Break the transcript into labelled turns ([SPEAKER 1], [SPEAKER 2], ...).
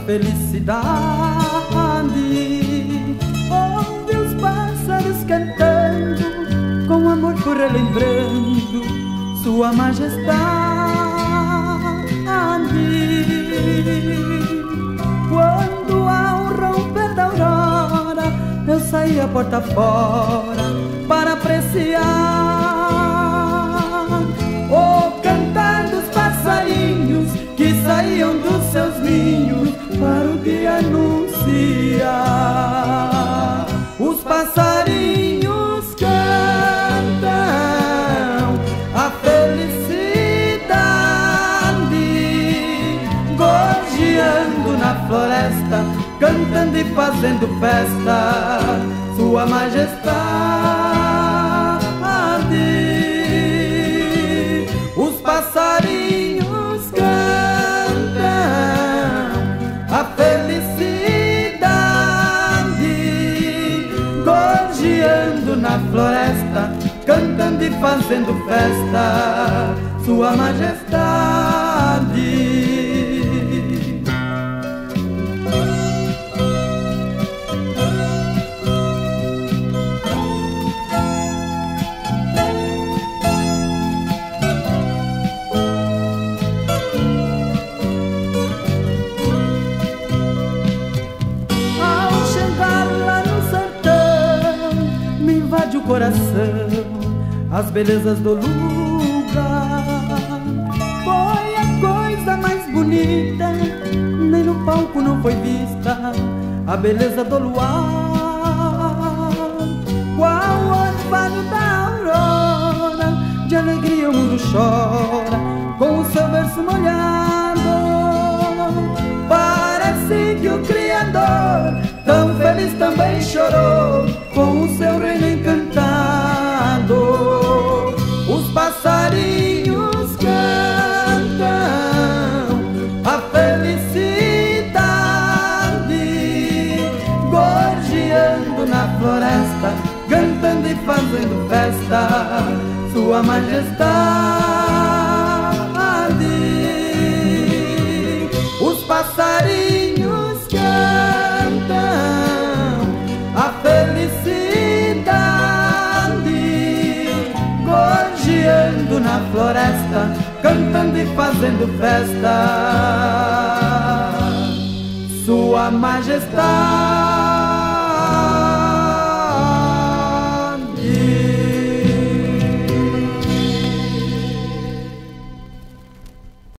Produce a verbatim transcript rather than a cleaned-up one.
[SPEAKER 1] felicidade. Ouve os pássaros cantando, com amor por relembrando sua majestade. Quando ao romper da aurora eu saí a porta fora para apreciar o cantar dos passarinhos que saíam dos seus ninhos para o dia anunciar. Os passarinhos cantam a felicidade, gorjeando na floresta, cantando e fazendo festa, sua majestade. Os passarinhos cantam a felicidade, gorjeando na floresta, cantando e fazendo festa, sua majestade. O coração, as belezas do lugar, foi a coisa mais bonita, nem no palco não foi vista a beleza do luar. Qual o orvalho da aurora, de alegria o mundo chora com o seu verso molhado. Parece que o Criador, tão feliz, também chorou com o seu reino encantado. Os passarinhos cantam a felicidade, gorjeando na floresta, cantando e fazendo festa, sua majestade. Os passarinhos cantam a felicidade, gorjeando na floresta, cantando e fazendo festa, sua majestade.